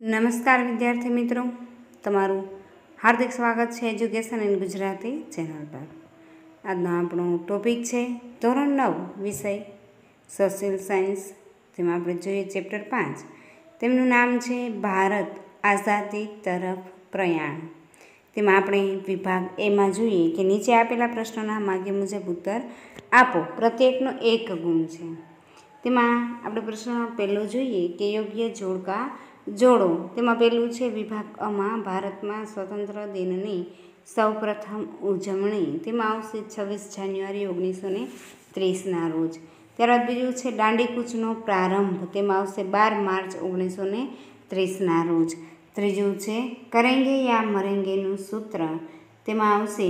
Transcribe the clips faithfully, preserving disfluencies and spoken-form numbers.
નમસ્કાર વિદ્યાર્થી મિત્રો, તમારું હાર્દિક સ્વાગત છે એજ્યુકેશન ઇન ગુજરાતી ચેનલ પર. આજનો આપણો ટોપિક છે ધોરણ નવ વિષય સોશિયલ સાયન્સ. તેમાં આપણે જોઈએ ચેપ્ટર પાંચ. તેમનું નામ છે ભારત આઝાદી તરફ પ્રયાણ. તેમાં આપણે વિભાગ એમાં જોઈએ કે નીચે આપેલા પ્રશ્નોના માગ્ય મુજબ ઉત્તર આપો. પ્રત્યેકનો એક ગુણ છે. તેમાં આપણે પ્રશ્ન પહેલો જોઈએ કે યોગ્ય જોડકા જોડો. તેમાં પહેલું છે વિભાગ અમાં ભારતમાં સ્વતંત્ર દિનની સૌપ્રથમ ઉજવણી. તેમાં આવશે છવ્વીસ જાન્યુઆરી ઓગણીસો ને ત્રીસના રોજ. ત્યારબાદ બીજું છે દાંડીકૂચનો પ્રારંભ. તેમાં આવશે બાર માર્ચ ઓગણીસો ને ત્રીસના રોજ. ત્રીજું છે કરેંગે યા મરેંગેનું સૂત્ર. તેમાં આવશે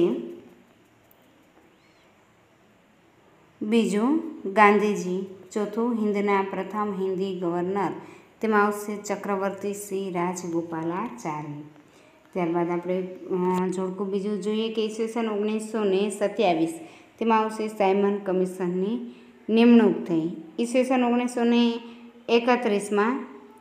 બીજું ગાંધીજી. ચોથું હિન્દના પ્રથમ હિન્દી ગવર્નર. તેમાં આવશે ચક્રવર્તી શ્રી રાજગોપાલાચારી. ત્યારબાદ આપણે જોડકું બીજું જોઈએ કે ઈસવીસન ઓગણીસો ને સત્યાવીસ. તેમાં આવશે સાયમન કમિશનની નિમણૂક થઈ. ઈસવીસન ઓગણીસો ને એકત્રીસમાં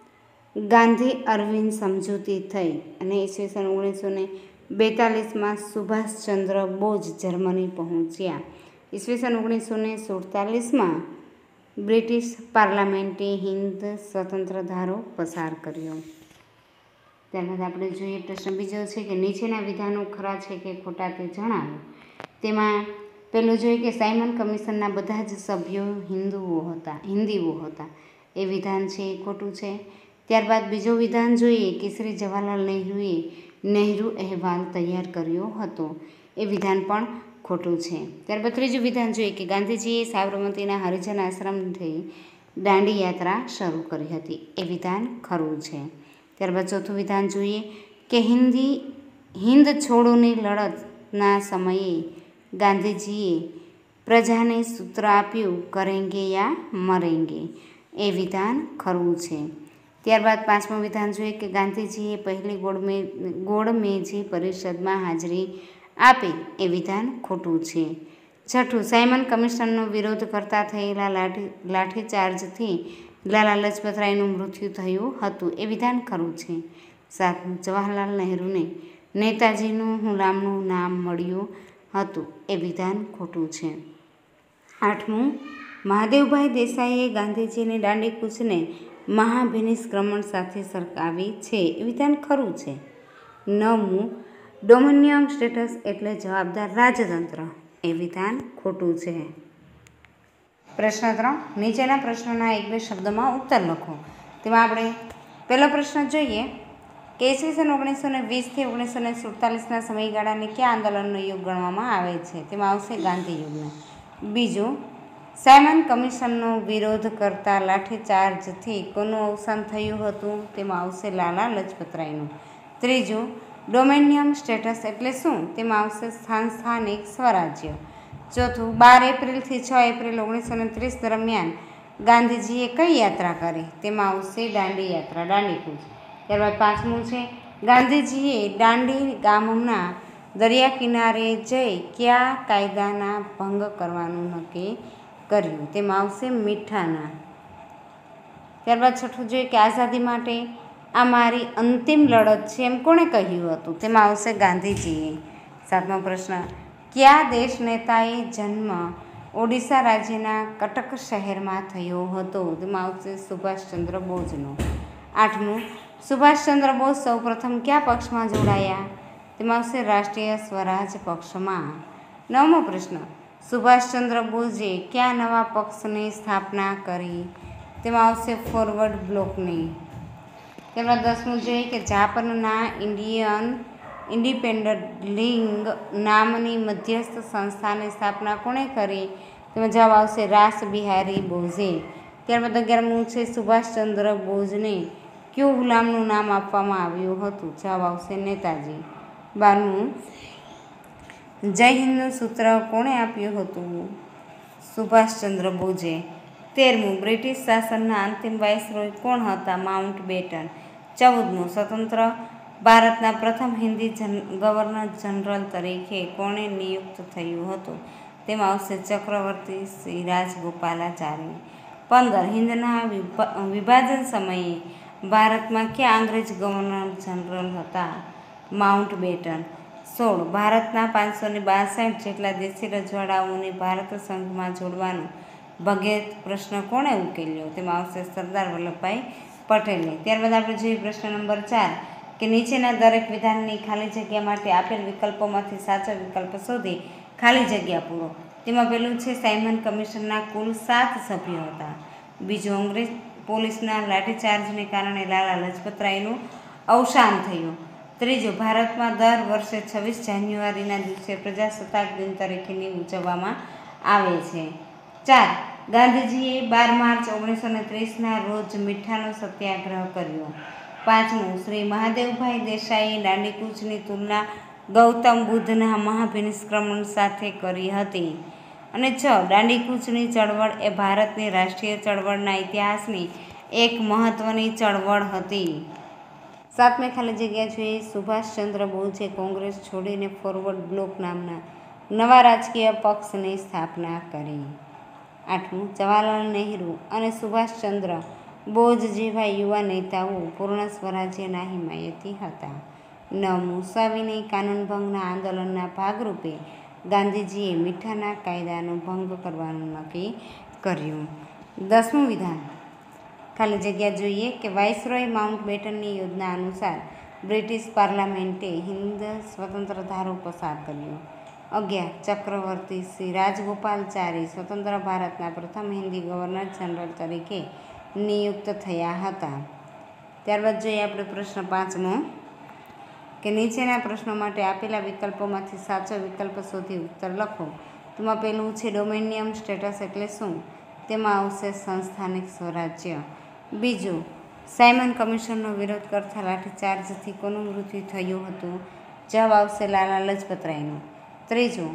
ગાંધી અરવિંદ સમજૂતી થઈ અને ઈસવીસન ઓગણીસો ને બેતાલીસમાં સુભાષચંદ્ર બોઝ જર્મની પહોંચ્યા. ઈસવીસન ઓગણીસો ને સુડતાલીસમાં બ્રિટિશ પાર્લામેન્ટે હિન્દ સ્વતંત્ર ધારો પસાર કર્યો. ત્યારબાદ આપણે જોઈએ પ્રશ્ન બીજો છે કે નીચેના વિધાનો ખરા છે કે ખોટા તે જણાવો. તેમાં પહેલું જોઈએ કે સાયમન કમિશનના બધા જ સભ્યો હિન્દુઓ હતા હિન્દીઓ હતા એ વિધાન છે એ ખોટું છે. ત્યારબાદ બીજું વિધાન જોઈએ કે શ્રી જવાહરલાલ નહેરુએ નહેરુ અહેવાલ તૈયાર કર્યો હતો. એ વિધાન પણ ખોટું છે. ત્યારબાદ ત્રીજું વિધાન જોઈએ કે ગાંધીજીએ સાબરમતીના હરિજન આશ્રમથી દાંડી યાત્રા શરૂ કરી હતી. એ વિધાન ખરું છે. ત્યારબાદ ચોથું વિધાન જોઈએ કે હિન્દી હિન્દ છોડોની લડતના સમયે ગાંધીજીએ પ્રજાને સૂત્ર આપ્યું કરેંગે યા મરેંગે. એ વિધાન ખરું છે. ત્યારબાદ પાંચમું વિધાન જોઈએ કે ગાંધીજીએ પહેલી ગોળમે ગોળમેજી પરિષદમાં હાજરી આપી. એ વિધાન ખોટું છે. છઠ્ઠું સાયમન કમિશનનો વિરોધ કરતા થયેલા લાઠી લાઠીચાર્જથી લાલા લજપતરાયનું મૃત્યુ થયું હતું. એ વિધાન ખરું છે. સાતમું જવાહરલાલ નહેરુને નેતાજીનું હુલામણું નામ મળ્યું હતું. એ વિધાન ખોટું છે. આઠમું મહાદેવભાઈ દેસાઈએ ગાંધીજીની દાંડીકૂચને મહાભિનિષ્ક્રમણ સાથે સરકાવી છે. એ વિધાન ખરું છે. નવમું ડોમિનિયન સ્ટેટસ એટલે જવાબદાર રાજતંત્ર. એ વિધાન ખોટું છે. પ્રશ્ન ત્રણ નીચેના પ્રશ્નોના એક બે શબ્દમાં ઉત્તર લખો. તેમાં આપણે પહેલો પ્રશ્ન જોઈએ કે ઈસવીસન ઓગણીસો ને વીસથી ઓગણીસો ને સુડતાલીસના સમયગાળાને કયા આંદોલનનો યુગ ગણવામાં આવે છે? તેમાં આવશે ગાંધી યુગનો. બીજું સાયમન કમિશનનો વિરોધ કરતા લાઠીચાર્જથી કોનું અવસાન થયું હતું? તેમાં આવશે લાલા લજપતરાયનું. ત્રીજું ડોમેનિયન સ્ટેટસ એટલે શું? તેમાં આવશે સંસ્થાનિક સ્વરાજ્ય. ચોથું બાર એપ્રિલથી છ એપ્રિલ ઓગણીસો ને ત્રીસ દરમિયાન ગાંધીજીએ કઈ યાત્રા કરી? તેમાં આવશે દાંડી યાત્રા દાંડીકૂચ. ત્યારબાદ પાંચમું છે ગાંધીજીએ દાંડી ગામના દરિયા કિનારે જઈ કયા કાયદાના ભંગ કરવાનું નક્કી કર્યું? તેમાં આવશે મીઠાના. ત્યારબાદ છઠ્ઠું જોઈએ કે આઝાદી માટે આ મારી અંતિમ લડત છે એમ કોણે કહ્યું હતું? તેમાં આવશે ગાંધીજીએ. સાતમો પ્રશ્ન કયા દેશ નેતાએ જન્મ ઓડિશા રાજ્યના કટક શહેરમાં થયો હતો? તેમાં આવશે સુભાષચંદ્ર બોઝનો. આઠમું સુભાષચંદ્ર બોઝ સૌપ્રથમ કયા પક્ષમાં જોડાયા? તેમાં આવશે રાષ્ટ્રીય સ્વરાજ પક્ષમાં. નવમો પ્રશ્ન સુભાષચંદ્ર બોઝે કયા નવા પક્ષની સ્થાપના કરી? તેમાં આવશે ફોરવર્ડ બ્લોકની. ત્યારબાદ દસમું જોઈએ કે જાપાનના ઇન્ડિયન ઇન્ડિપેન્ડન્ટ લીગ નામની મધ્યસ્થ સંસ્થાની સ્થાપના કોણે કરી? તેમાં જવાબ આવશે રાસ બિહારી બોઝે. ત્યારબાદ અગિયારમું છે સુભાષચંદ્ર બોઝને કયું હુલામણું નામ આપવામાં આવ્યું હતું? જવાબ આવશે નેતાજી. બારમું જય હિન્દનું સૂત્ર કોણે આપ્યું હતું? સુભાષચંદ્ર બોઝે. તેરમું બ્રિટિશ શાસનના અંતિમ વાઇસરોય કોણ હતા? Mount batten. ચૌદમું સ્વતંત્ર ભારતના પ્રથમ હિન્દી જન ગવર્નર જનરલ તરીકે કોણે નિયુક્ત થયું હતું? તેમાં આવશે ચક્રવર્તી શ્રી રાજગોપાલાચારી. પંદર હિન્દના વિભાજન સમયે ભારતમાં ક્યાં અંગ્રેજ ગવર્નર જનરલ હતા? Mountbatten. સોળ ભારતના પાંચસો ને બાસઠ જેટલા દેશી રજવાડાઓને ભારત સંઘમાં જોડવાનો ભગીરથ પ્રશ્ન કોણે ઉકેલ્યો? તેમાં આવશે સરદાર વલ્લભભાઈ પટેલે. ત્યારબાદ આપણે જોઈએ પ્રશ્ન નંબર ચાર કે નીચેના દરેક વિધાનની ખાલી જગ્યા માટે આપેલ વિકલ્પોમાંથી સાચો વિકલ્પ શોધી ખાલી જગ્યા પૂરો. તેમાં પહેલું છે સાયમન કમિશનના કુલ સાત સભ્યો હતા. બીજું અંગ્રેજ પોલીસના લાઠીચાર્જને કારણે લાલા લજપતરાયનું અવસાન થયું. ત્રીજું ભારતમાં દર વર્ષે છવ્વીસ જાન્યુઆરીના દિવસે પ્રજાસત્તાક દિન તરીકેની ઉજવવામાં આવે છે. ચાર ગાંધીજીએ બાર માર્ચ ઓગણીસો ને ત્રીસના રોજ મીઠાનો સત્યાગ્રહ કર્યો. પાંચમું શ્રી મહાદેવભાઈ દેસાઈએ દાંડીકૂચની તુલના ગૌતમ બુદ્ધના મહાભિનિષ્ક્રમણ સાથે કરી હતી. અને છ દાંડીકૂચની ચળવળ એ ભારતની રાષ્ટ્રીય ચળવળના ઇતિહાસની એક મહત્વની ચળવળ હતી. સાતમી ખાલી જગ્યા જોઈએ સુભાષચંદ્ર બોઝે કોંગ્રેસ છોડીને ફોરવર્ડ બ્લોક નામના નવા રાજકીય પક્ષની સ્થાપના કરી. આઠમું જવાહરલાલ નહેરુ અને સુભાષચંદ્ર બોઝ જેવા યુવા નેતાઓ પૂર્ણ સ્વરાજ્યના હિમાયતી હતા. નવમું સવિનય કાનૂનભંગના આંદોલનના ભાગરૂપે ગાંધીજીએ મીઠાના કાયદાનો ભંગ કરવાનું નક્કી કર્યું. દસમું વિધાન ખાલી જગ્યા જોઈએ કે વાઇસરોય માઉન્ટ બેટનની યોજના અનુસાર બ્રિટિશ પાર્લામેન્ટે હિન્દ સ્વતંત્ર ધારો પસાર કર્યો. અગિયાર ચક્રવર્તી શ્રી રાજગોપાલચારી સ્વતંત્ર ભારતના પ્રથમ હિન્દી ગવર્નર જનરલ તરીકે નિયુક્ત થયા હતા. ત્યારબાદ જોઈએ આપણે પ્રશ્ન પાંચમો કે નીચેના પ્રશ્નો માટે આપેલા વિકલ્પોમાંથી સાચો વિકલ્પ શોધી ઉત્તર લખો. તેમાં પહેલું છે ડોમેનિયમ સ્ટેટસ એટલે શું? તેમાં આવશે સંસ્થાનિક સ્વરાજ્ય. બીજું સાયમન કમિશનનો વિરોધ કરતા લાઠીચાર્જથી કોનું મૃત્યુ થયું હતું? જવાબ આવશે લાલા લજપતરાયનું. ત્રીજું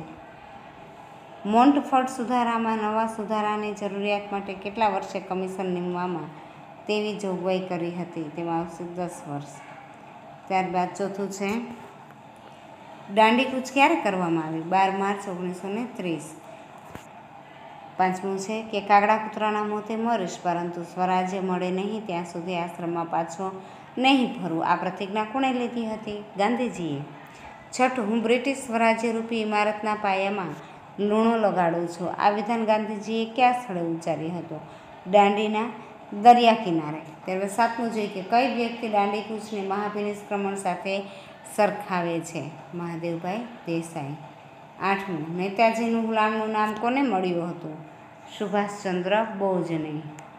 મોન્ટફોર્ટ સુધારામાં નવા સુધારાની જરૂરિયાત માટે કેટલા વર્ષે કમિશન નીમવામાં તેવી જોગવાઈ કરી હતી? તેમાં આવશે દસ વર્ષ. ત્યારબાદ ચોથું છે દાંડીકૂચ ક્યારે કરવામાં આવી? બાર માર્ચ ઓગણીસો ને ત્રીસ. પાંચમું છે કે કાગડા કૂતરાના મોતે મરીશ પરંતુ સ્વરાજ્ય મળે નહીં ત્યાં સુધી આશ્રમમાં પાછો નહીં ફરવું. આ પ્રતિજ્ઞા કોણે લીધી હતી? ગાંધીજીએ. છઠ્ઠું હું બ્રિટિશ સ્વરાજ્યરૂપી ઇમારતના પાયામાં લૂણો લગાડું છું. આ વિધાન ગાંધીજીએ કયા સ્થળે ઉચ્ચાર્યું હતું? દાંડીના દરિયા કિનારે. ત્યારબાદ સાતમું જોઈએ કે કઈ વ્યક્તિ દાંડીકૂચને મહાભિનિષ્ક્રમણ સાથે સરખાવે છે? મહાદેવભાઈ દેસાઈ. આઠમું નેતાજીનું ગુલામનું નામ કોને મળ્યું હતું? સુભાષચંદ્ર બોઝને.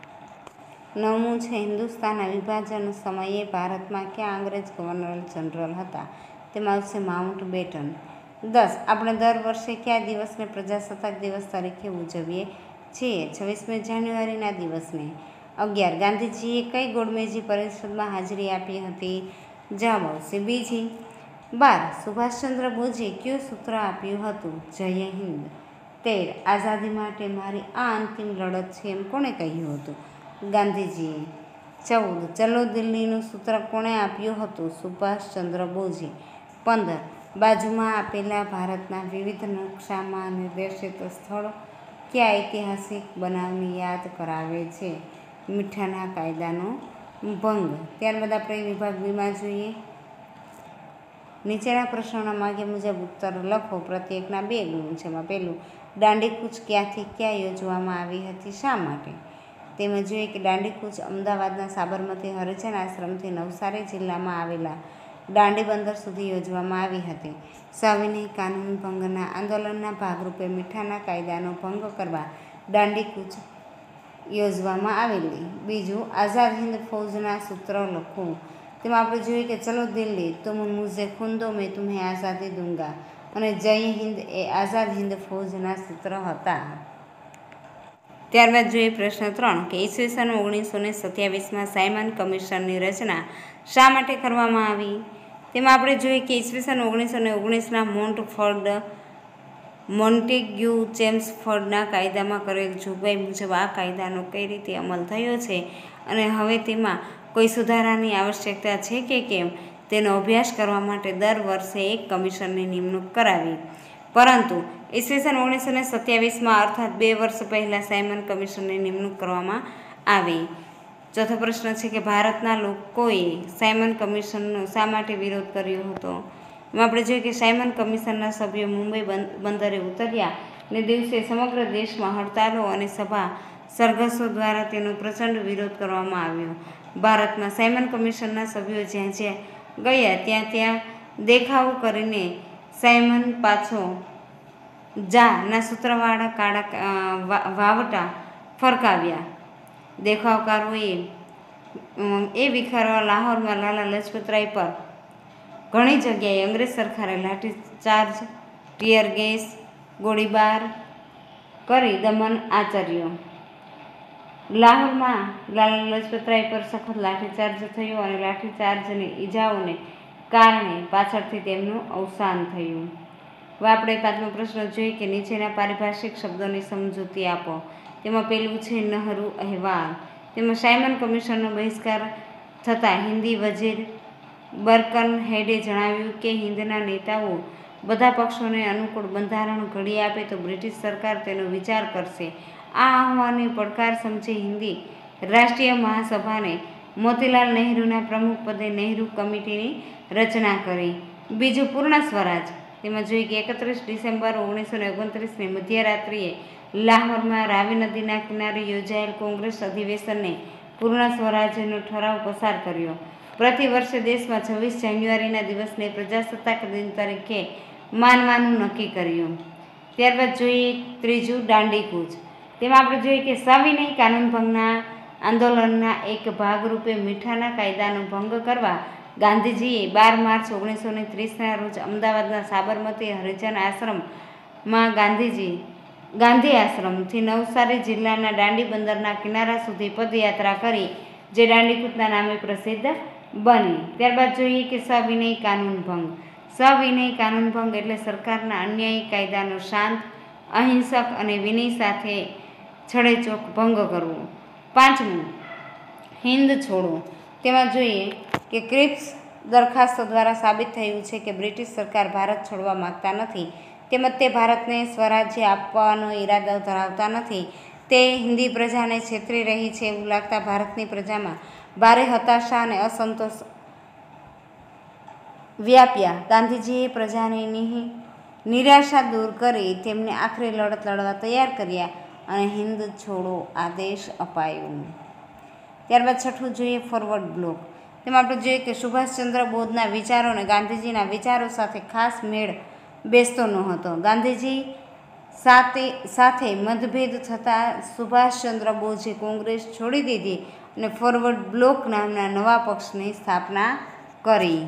નવમું છે હિન્દુસ્તાનના વિભાજન સમયે ભારતમાં ક્યાં અંગ્રેજ ગવર્નર જનરલ હતા? તેમાં આવશે માઉન્ટ બેટન. દસ આપણે દર વર્ષે કયા દિવસને પ્રજાસત્તાક દિવસ તરીકે ઉજવીએ છીએ? છવ્વીસમી જાન્યુઆરીના દિવસને. અગિયાર ગાંધીજીએ કઈ ગોળમેજી પરિષદમાં હાજરી આપી હતી? જવાબ આવશે બીજી. બાર સુભાષચંદ્ર બોઝે કયું સૂત્ર આપ્યું હતું? જય હિન્દ. તેર આઝાદી માટે મારી આ અંતિમ લડત છે એમ કોણે કહ્યું હતું? ગાંધીજીએ. ચૌદ ચલો દિલ્હીનું સૂત્ર કોણે આપ્યું હતું? સુભાષચંદ્ર બોઝે. પંદર બાજુમાં આપેલા ભારતના વિવિધ નકશામાં નિર્દેશિત સ્થળો કયા ઐતિહાસિક બનાવની યાદ કરાવે છે? મીઠાના કાયદાનો ભંગ. ત્યારબાદ આપણે વિભાગ બીમાં જોઈએ નીચેના પ્રશ્નોના માગ્યા મુજબ ઉત્તર લખો. પ્રત્યેકના બે ગુણ છે. એમાં પહેલું દાંડીકૂચ ક્યાંથી ક્યાં યોજવામાં આવી હતી? શા માટે? તેમાં જોઈએ કે દાંડીકૂચ અમદાવાદના સાબરમતી હરિજન આશ્રમથી નવસારી જિલ્લામાં આવેલા દાંડી બંદર સુધી યોજવામાં આવી હતી. સવિનય કાનૂન ભંગના આંદોલનના ભાગરૂપે મીઠાના કાયદાનો ભંગ કરવા દાંડીકૂચ યોજવામાં આવેલી. બીજું આઝાદ હિન્દ ફૌજના સૂત્ર લખો. તેમાં આપણે જોઈએ કે ચલો દિલ્હી તુમ મુઝે ખૂન દો મેં તુમ્હેં આઝાદી દૂંગા અને જય હિન્દ એ આઝાદ હિન્દ ફૌજના સૂત્ર હતા. ત્યારબાદ જોઈએ પ્રશ્ન ત્રણ કે ઈસવીસન ઓગણીસો ને સત્યાવીસમાં સાયમન કમિશનની રચના શા માટે કરવામાં આવી? તેમાં આપણે જોઈએ કે ઈસવીસન ઓગણીસો ને ઓગણીસના મોન્ટફોર્ડ મોન્ટેગ્યુ ચેમ્સફોર્ડના કાયદામાં કરેલ જોગવાઈ મુજબ આ કાયદાનો કઈ રીતે અમલ થયો છે અને હવે તેમાં કોઈ સુધારાની આવશ્યકતા છે કે કેમ તેનો અભ્યાસ કરવા માટે દર વર્ષે એક કમિશનની નિમણૂક કરાવી. પરંતુ ઈસવીસન ઓગણીસો ને સત્યાવીસમાં અર્થાત બે વર્ષ પહેલાં સાયમન કમિશનની નિમણૂક કરવામાં આવી. ચોથો પ્રશ્ન છે કે ભારતના લોકોએ સાયમન કમિશનનો શા માટે વિરોધ કર્યો હતો? એમાં આપણે જોઈએ કે સાયમન કમિશનના સભ્યો મુંબઈ બંદરે ઉતર્યા ને દિવસે સમગ્ર દેશમાં હડતાલો અને સભા સરઘસો દ્વારા તેનો પ્રચંડ વિરોધ કરવામાં આવ્યો. ભારતમાં સાયમન કમિશનના સભ્યો જ્યાં જ્યાં ગયા ત્યાં ત્યાં દેખાવો કરીને સાયમન પાછો જા ના સૂત્રવાળા કાળા વાવટા ફરકાવ્યા. દેખાવકારોએ એ વિખારવા લાહોરમાં લાલા લજપતરાય પર ઘણી જગ્યાએ અંગ્રેજ સરકારે લાઠીચાર્જ, ટીયર ગેસ, ગોળીબાર કરી દમન આચર્યો. લાહોરમાં લાલા લજપતરાય પર સખત લાઠીચાર્જ થયો અને લાઠીચાર્જની ઈજાઓને કારણે પાછળથી તેમનું અવસાન થયું. હવે આપણે પાંચમો પ્રશ્ન જોઈએ કે નીચેના પારિભાષિક શબ્દોની સમજૂતી આપો. તેમાં પહેલું છે નહેરુ અહેવાલ. તેમાં સાયમન કમિશનનો બહિષ્કાર થતાં હિન્દી વજીર બરકન હેડે જણાવ્યું કે હિંદના નેતાઓ બધા પક્ષોને અનુકૂળ બંધારણ ઘડી આપે તો બ્રિટિશ સરકાર તેનો વિચાર કરશે. આ આહવાનને પડકાર સમજી હિન્દી રાષ્ટ્રીય મહાસભાને મોતીલાલ નહેરુના પ્રમુખ પદે નહેરુ કમિટીની રચના કરી. બીજું પૂર્ણ સ્વરાજ. તેમાં જોઈએ કે એકત્રીસ ડિસેમ્બર ઓગણીસો ને ઓગણત્રીસની મધ્યરાત્રિએ લાહોરમાં રાવી નદીના કિનારે યોજાયેલ કોંગ્રેસ અધિવેશનને પૂર્ણ સ્વરાજ્યનો ઠરાવ પસાર કર્યો. પ્રતિ વર્ષે દેશમાં છવ્વીસ જાન્યુઆરીના દિવસને પ્રજાસત્તાક દિન તરીકે માનવાનું નક્કી કર્યું. ત્યારબાદ જોઈએ ત્રીજું દાંડીકૂચ. તેમાં આપણે જોઈએ કે સવિનય કાનૂનભંગના આંદોલનના એક ભાગરૂપે મીઠાના કાયદાનો ભંગ કરવા ગાંધીજીએ બાર માર્ચ ઓગણીસો ને ત્રીસના રોજ અમદાવાદના સાબરમતી હરિજન આશ્રમમાં ગાંધીજી ગાંધી આશ્રમથી નવસારી જિલ્લાના દાંડી બંદરના કિનારા સુધી પદયાત્રા કરી, જે દાંડીકૂચના નામે પ્રસિદ્ધ બની. ત્યારબાદ જોઈએ કે સવિનય કાનૂનભંગ. સવિનય કાનૂનભંગ એટલે સરકારના અન્યાયી કાયદાનો શાંત, અહિંસક અને વિનય સાથે છડેચોક ભંગ કરવો. પાંચમું હિંદ છોડો. તેમાં જોઈએ કે ક્રિપ્સ દરખાસ્તો દ્વારા સાબિત થયું છે કે બ્રિટિશ સરકાર ભારત છોડવા માગતા નથી, તેમજ તે ભારતને સ્વરાજ્ય આપવાનો ઈરાદો ધરાવતા નથી. તે હિન્દી પ્રજાને છેતરી રહી છે એવું લાગતા ભારતની પ્રજામાં ભારે હતાશા અને અસંતોષ વ્યાપ્યા. ગાંધીજીએ પ્રજાની નિરાશા દૂર કરી તેમને આખરી લડત લડવા તૈયાર કર્યા અને હિંદ છોડો આદેશ અપાયો. ત્યારબાદ છઠ્ઠું જોઈએ ફોરવર્ડ બ્લોક. તેમાં આપણે જોઈએ કે સુભાષચંદ્ર બોઝના વિચારોને ગાંધીજીના વિચારો સાથે ખાસ મેળ બેસતો ન હતો. ગાંધીજી સાથે સાથે મતભેદ થતાં સુભાષચંદ્ર બોઝે કોંગ્રેસ છોડી દીધી અને ફોરવર્ડ બ્લોક નામના નવા પક્ષની સ્થાપના કરી.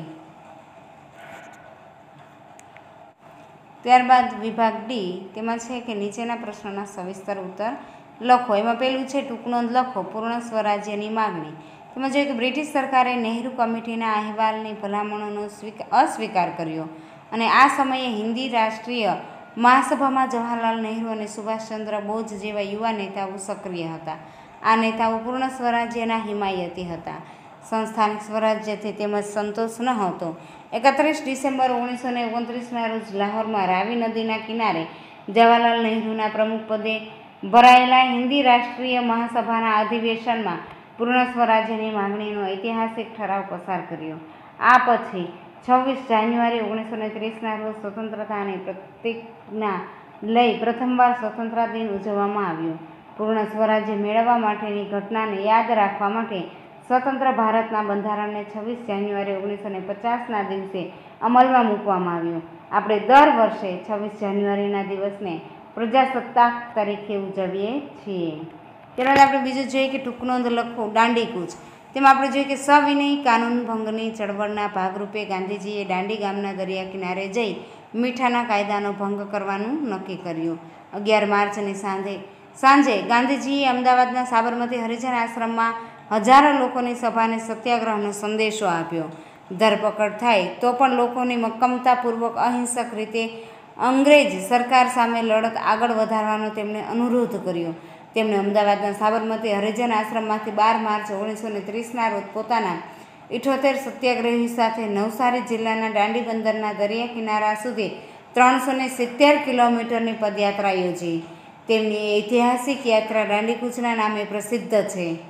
ત્યારબાદ વિભાગ ડી. તેમાં છે કે નીચેના પ્રશ્નોના સવિસ્તર ઉત્તર લખો. એમાં પહેલું છે ટૂંકનોંધ લખો. પૂર્ણ સ્વરાજ્યની માગણી. તેમાં જોઈએ કે બ્રિટિશ સરકારે નહેરુ કમિટીના અહેવાલની ભલામણોનો અસ્વીકાર કર્યો અને આ સમયે હિન્દી રાષ્ટ્રીય મહાસભામાં જવાહરલાલ નહેરુ અને સુભાષચંદ્ર બોઝ જેવા યુવા નેતાઓ સક્રિય હતા. આ નેતાઓ પૂર્ણ સ્વરાજ્યના હિમાયતી હતા. સંસ્થાનિક સ્વરાજ્યથી તેમજ સંતોષ ન હતો. એકત્રીસ ડિસેમ્બર ઓગણીસો ને ઓગણત્રીસના રોજ લાહોરમાં રાવી નદીના કિનારે જવાહરલાલ નહેરુના પ્રમુખ પદે ભરાયેલા હિન્દી રાષ્ટ્રીય મહાસભાના અધિવેશનમાં પૂર્ણ સ્વરાજ્યની માંગણીનો ઐતિહાસિક ઠરાવ પસાર કર્યો. આ પછી છવ્વીસ જાન્યુઆરી ઓગણીસો ને ત્રીસના રોજ સ્વતંત્રતાની પ્રતિજ્ઞા લઈ પ્રથમવાર સ્વતંત્રતા દિન ઉજવવામાં આવ્યો. પૂર્ણ સ્વરાજ્ય મેળવવા માટેની ઘટનાને યાદ રાખવા માટે સ્વતંત્ર ભારતના બંધારણને છવ્વીસ જાન્યુઆરી ઓગણીસો ને પચાસના દિવસે અમલમાં મૂકવામાં આવ્યું. આપણે દર વર્ષે છવ્વીસ જાન્યુઆરીના દિવસને પ્રજાસત્તાક તરીકે ઉજવીએ છીએ. ત્યારબાદ આપણે બીજું જોઈએ કે ટૂંકનોંધ લખો. દાંડીકૂચ. તેમાં આપણે જોઈએ કે સવિનય કાનૂનભંગની ચળવળના ભાગરૂપે ગાંધીજીએ દાંડી ગામના દરિયા કિનારે જઈ મીઠાના કાયદાનો ભંગ કરવાનું નક્કી કર્યું. અગિયાર માર્ચની સાંજે સાંજે ગાંધીજીએ અમદાવાદના સાબરમતી હરિજન આશ્રમમાં હજારો લોકોની સભાને સત્યાગ્રહનો સંદેશો આપ્યો. ધરપકડ થાય તો પણ લોકોની મક્કમતાપૂર્વક અહિંસક રીતે અંગ્રેજ સરકાર સામે લડત આગળ વધારવાનો તેમણે અનુરોધ કર્યો. તેમણે અમદાવાદના સાબરમતી હરિજન આશ્રમમાંથી બાર માર્ચ ઓગણીસો ને ત્રીસના રોજ પોતાના ઇઠોતેર સત્યાગ્રહી સાથે નવસારી જિલ્લાના દાંડી બંદરના દરિયા કિનારા સુધી ત્રણસો ને સિત્તેર કિલોમીટરની પદયાત્રા યોજી. તેમની ઐતિહાસિક યાત્રા દાંડીકૂચના નામે પ્રસિદ્ધ છે.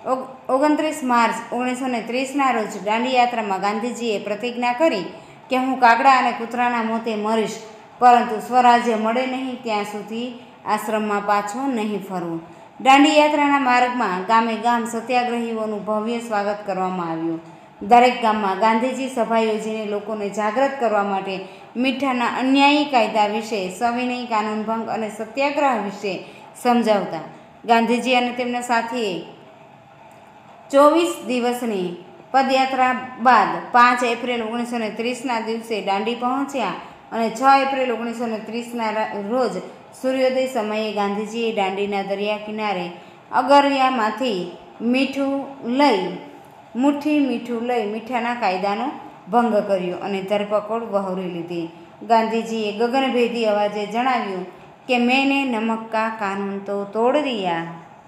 ઓગણત્રીસ માર્ચ ઓગણીસો ને ત્રીસના રોજ દાંડીયાત્રામાં ગાંધીજીએ પ્રતિજ્ઞા કરી કે હું કાગડા અને કૂતરાના મોતે મરીશ, પરંતુ સ્વરાજ્ય મળે નહીં ત્યાં સુધી આશ્રમમાં પાછો નહીં ફરવું. દાંડીયાત્રાના માર્ગમાં ગામે ગામ સત્યાગ્રહીઓનું ભવ્ય સ્વાગત કરવામાં આવ્યું. દરેક ગામમાં ગાંધીજી સભા યોજીને લોકોને જાગૃત કરવા માટે મીઠાના અન્યાયી કાયદા વિશે, સવિનય કાનૂનભંગ અને સત્યાગ્રહ વિશે સમજાવતા. ગાંધીજી અને તેમના સાથીએ ચોવીસ દિવસની પદયાત્રા બાદ પાંચ એપ્રિલ ઓગણીસો ને ત્રીસના દિવસે દાંડી પહોંચ્યા અને છ એપ્રિલ ઓગણીસો ને ત્રીસના રોજ સૂર્યોદય સમયે ગાંધીજીએ દાંડીના દરિયા કિનારે અગરિયામાંથી મીઠું લઈ મુઠ્ઠી મીઠું લઈ મીઠાના કાયદાનો ભંગ કર્યો અને ધરપકડ વહોરી લીધી. ગાંધીજીએ ગગનભેદી અવાજે જણાવ્યું કે મેને નમક કા કાનૂન તો તોડ દિયા.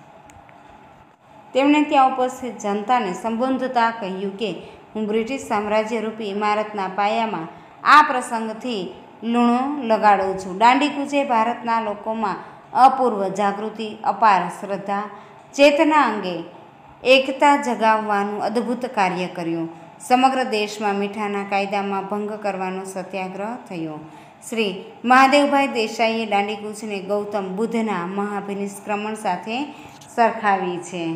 તેમણે ત્યાં ઉપસ્થિત જનતાને સંબોધતા કહ્યું કે હું બ્રિટિશ સામ્રાજ્યરૂપી ઇમારતના પાયામાં આ પ્રસંગથી લૂણો લગાડું છું. દાંડી કૂચે ભારતના લોકોમાં અપૂર્વ જાગૃતિ, અપાર શ્રદ્ધા, ચેતના અંગે એકતા જગાવવાનું અદ્ભુત કાર્ય કર્યું. સમગ્ર દેશમાં મીઠાના કાયદામાં ભંગ કરવાનો સત્યાગ્રહ થયો. શ્રી મહાદેવભાઈ દેસાઈએ દાંડી કૂચને ગૌતમ બુદ્ધના મહાપરિનિષ્ક્રમણ સાથે સરખાવી છે.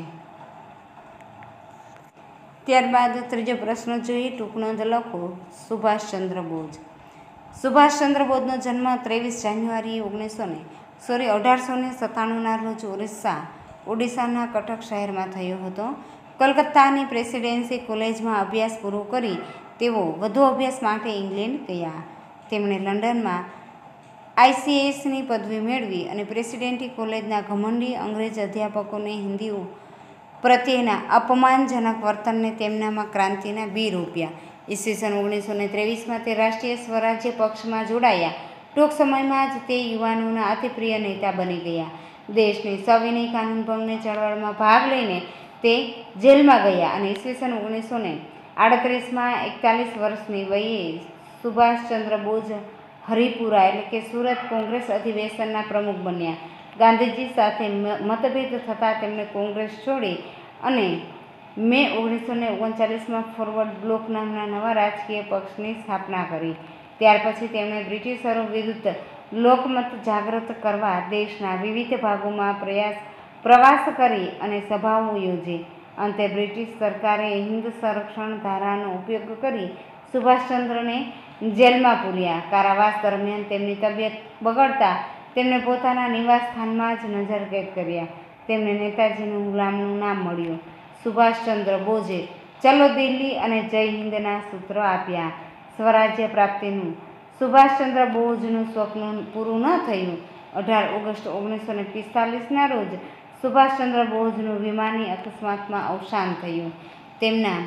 ત્યારબાદ ત્રીજો પ્રશ્ન જોઈએ. ટૂંક નોંધ લખો. સુભાષચંદ્ર બોઝ. સુભાષચંદ્ર બોઝનો જન્મ ત્રેવીસ જાન્યુઆરી ઓગણીસો ને સોરી અઢારસો ને સત્તાણુંના રોજ ઓરિસ્સા ઓડિશાના કટક શહેરમાં થયો હતો. કલકત્તાની પ્રેસિડેન્સી કોલેજમાં અભ્યાસ પૂરો કરી તેઓ વધુ અભ્યાસ માટે ઇંગ્લેન્ડ ગયા. તેમણે લંડનમાં આઈસીએસની પદવી મેળવી અને પ્રેસિડેન્ટી કોલેજના ઘમંડી અંગ્રેજ અધ્યાપકોને હિન્દીઓ પ્રત્યેના અપમાનજનક વર્તનને તેમનામાં ક્રાંતિના બીજ રોપ્યા. ઈસવીસન ઓગણીસો ને ત્રેવીસમાં તે રાષ્ટ્રીય સ્વરાજ્ય પક્ષમાં જોડાયા. ટૂંક સમયમાં જ તે યુવાનોના અતિપ્રિય નેતા બની ગયા. દેશની સવિનય કાનૂનભંગની ચળવળમાં ભાગ લઈને તે જેલમાં ગયા અને ઈસવીસન ઓગણીસો ને આડત્રીસમાં એકતાલીસ વર્ષની વયે સુભાષચંદ્ર બોઝ હરિપુરા એટલે કે સુરત કોંગ્રેસ અધિવેશનના પ્રમુખ બન્યા. ગાંધીજી સાથે મતભેદ થતાં તેમણે કોંગ્રેસ છોડી અને મે ઓગણીસો ને ઓગણચાલીસમાં ફોરવર્ડ બ્લોક નામના નવા રાજકીય પક્ષની સ્થાપના કરી. ત્યાર પછી તેમણે બ્રિટિશરો વિરુદ્ધ લોકમત જાગૃત કરવા દેશના વિવિધ ભાગોમાં પ્રયાસ પ્રવાસ કરી અને સભાઓ યોજી. અંતે બ્રિટિશ સરકારે હિન્દ સંરક્ષણ ધારાનો ઉપયોગ કરી સુભાષચંદ્રને જેલમાં પૂર્યા. કારાવાસ દરમિયાન તેમની તબિયત બગડતા તેમને પોતાના નિવાસ સ્થાનમાં જ નજરકેદ કર્યા. તેમને નેતાજીનું ગુલામનું નામ મળ્યું. સુભાષચંદ્ર બોઝે ચલો દિલ્હી અને જય હિન્દના સૂત્રો આપ્યા. સ્વરાજ્ય પ્રાપ્તિનું સુભાષચંદ્ર બોઝનું સ્વપ્ન પૂરું ન થયું. અઢાર ઓગસ્ટ ઓગણીસો ને પિસ્તાલીસના રોજ સુભાષચંદ્ર બોઝનું વિમાની અકસ્માતમાં અવસાન થયું. તેમના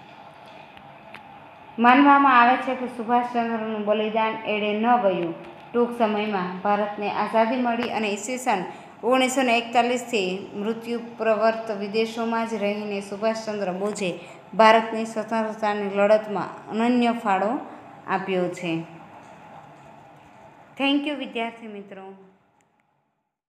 માનવામાં આવે છે કે સુભાષચંદ્રનું બલિદાન એળે ન ગયું. ટૂંક સમયમાં ભારતને આઝાદી મળી અને ઈસવીસન ઓગણીસો ને એકતાલીસથી મૃત્યુ પ્રવર્ત વિદેશોમાં જ રહીને સુભાષચંદ્ર બોઝે ભારતની સ્વતંત્રતાની લડતમાં અનન્ય ફાળો આપ્યો છે. થેન્ક યુ વિદ્યાર્થી મિત્રો.